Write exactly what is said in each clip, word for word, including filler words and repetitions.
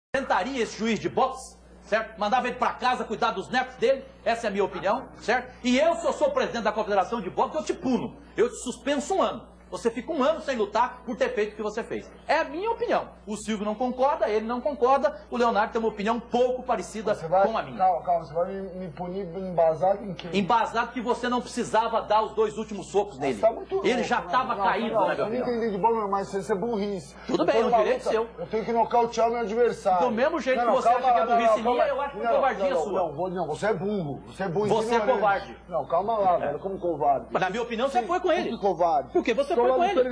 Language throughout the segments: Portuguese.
Tentaria esse juiz de boxe, certo? Mandava ele para casa cuidar dos netos dele, essa é a minha opinião, certo? E eu, se eu sou presidente da Confederação de Boxe, eu te puno, eu te suspenso um ano. Você fica um ano sem lutar por ter feito o que você fez. É a minha opinião. O Silvio não concorda, ele não concorda, o Leonardo tem uma opinião pouco parecida vai, com a minha. Calma, calma, você vai me, me punir embasado em quê? Embasado que você não precisava dar os dois últimos socos nele. Tá muito ele louco, já estava caído, não, né, meu Eu não entendi de bola, mas isso é burrice. Tudo bem, é um direito seu. Eu tenho que nocautear meu adversário. Do mesmo jeito não, que não, você calma acha que é lá, burrice não, minha, não, eu acho que é não, covardia não, sua. Não, não, não, você é burro. Você é burro. Você é covarde. Não, calma lá, velho, como covarde. Mas na minha opinião, você foi com ele. Que covarde? Porque você foi com ele.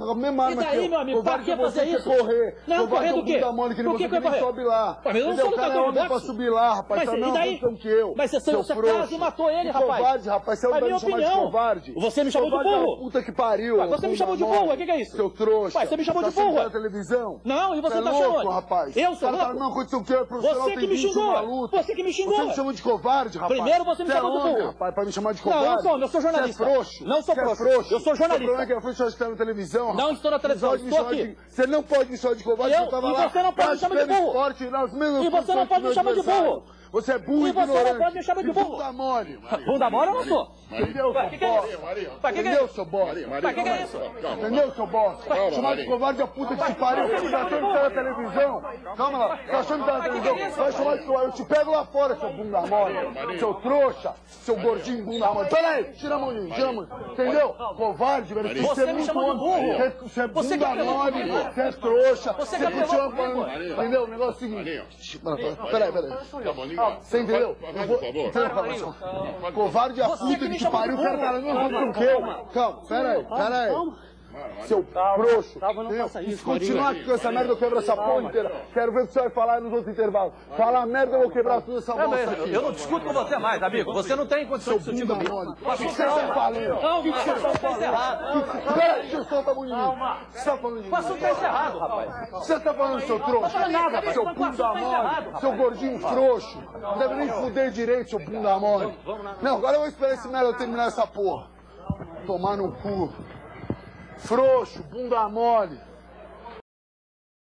E daí, meu amigo, pra que fazer isso? Correr. Não, correr do quê? Por que que vai correr? Sobe lá. Mas eu não sou lutador de boxe. Pra subir lá, rapaz. Mas tá e não, daí? que eu. Mas você, você quase matou ele, rapaz. Covarde, rapaz. Você é um me chamar de covarde. Você me chamou de burro. Puta que pariu. Mas você me chamou de burro, o que que é isso? Seu trouxa. Mas você me chamou de tá burro. na televisão? Não, e você tá louco, chamando? Rapaz. Eu sou louco? Não, aconteceu o quê? Você que me xingou. Você que me xingou. Você me chamou de covarde, rapaz. Primeiro você me chamou de burro. Rapaz, pra me chamar de covarde. Não, eu sou, eu sou jornalista. Você é frouxo. Não sou frouxo. Eu sou jornalista. Você é está na televisão. Não estou na televisão, estou aqui. Você não pode me chamar de covarde, eu, eu tava e lá. você não pode me chamar de burro. Esporte, nas mesmas e você não pode me chamar de burro. Você é burro e você não pode me chamar de burro. Bunda mole. Bunda mole eu não sou. Entendeu, seu bosta? Entendeu, seu bosta? Pra que que é isso? Entendeu, seu bosta? Chamar de covarde a puta que te pariu. Você tá achando que tá na televisão? Calma lá. Tá achando que tá na televisão? Vai chamar de covarde. Eu te pego lá fora, seu bunda mole. Seu trouxa. Seu gordinho bunda mole. Pera aí. Tira a mão de mim. Tira a mão. Entendeu? Covarde, velho. Você me chamou de burro. Você é bunda mole. Você é trouxa. Você que continua falando. Entendeu? O negócio é o seguinte. Peraí, peraí. Você entendeu? Por favor. Covarde a puta que te pariu, cara, cara, não vai com o quê? Calma, pera aí, pera aí. Seu frouxo. Se continuar aqui com essa merda, eu quebro essa porra inteira. Quero ver o que você vai falar nos outros intervalos. Falar merda, eu vou quebrar toda essa bosta aqui. Eu não discuto com você mais, amigo. Você não tem condição de discutir comigo. O que você tá falando? Não, o que você tá encerrado. Pera aí, você solta a mão de mim. O que você tá falando de mim? O assunto tá encerrado, rapaz. Você tá falando, seu trouxa? Não nada, rapaz. Seu bunda mole. Seu gordinho frouxo. Não deve nem fuder direito, seu bunda mole. Não, agora eu vou esperar esse merda terminar essa porra. Tomar no cu. Frouxo, bunda mole.